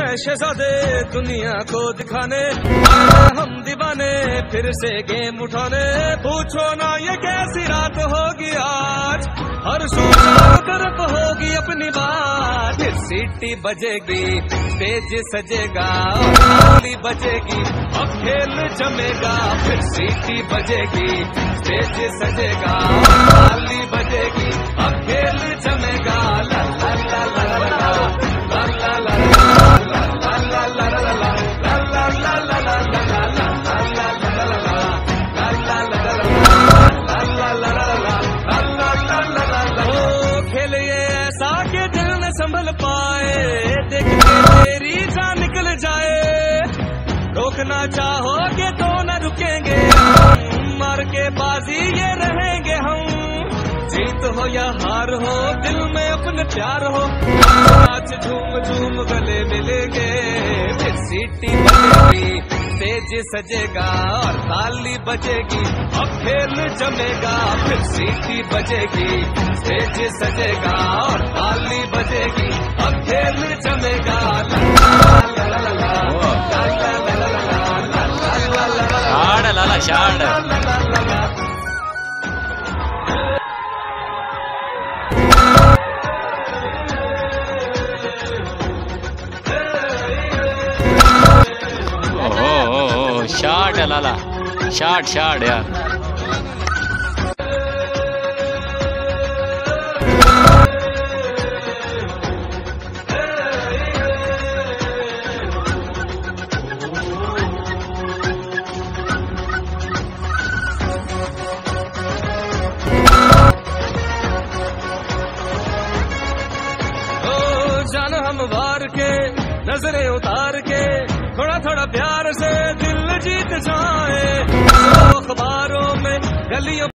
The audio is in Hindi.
शहजादे दुनिया को दिखाने, हम दीवाने फिर से गेम उठाने। पूछो ना ये कैसी रात होगी आज, हर चारों तरफ होगी अपनी बात। फिर सीटी बजेगी, स्टेज सजेगा और थाली बजेगी, अब खेल जमेगा। फिर सीटी बजेगी, स्टेज सजेगा और थाली बजेगी, अब खेल जमेगा। ला ला ला ला ला ला ला ला ला संभल पाए, देख के तेरी जान निकल जाए। रोकना चाहोगे तो न रुकेंगे, मार के बाजी ये रहेंगे हम। जीत हो या हार हो, दिल में अपने प्यार हो, नाच झूम झूम गले मिलेंगे। फिर सीटी बजेगी, स्टेज सजेगा और ताली बजेगी, अब खेल जमेगा। फिर सीटी बजेगी, स्टेज सजेगा और ताली बजेगी, अब खेल जमेगा। शाड़ शाड़ लाला शाड़ शाड़ यार। जान हम वार के नजरें उतार के, थोड़ा थोड़ा प्यार से दिल जीत जाए। अखबारों में गलियों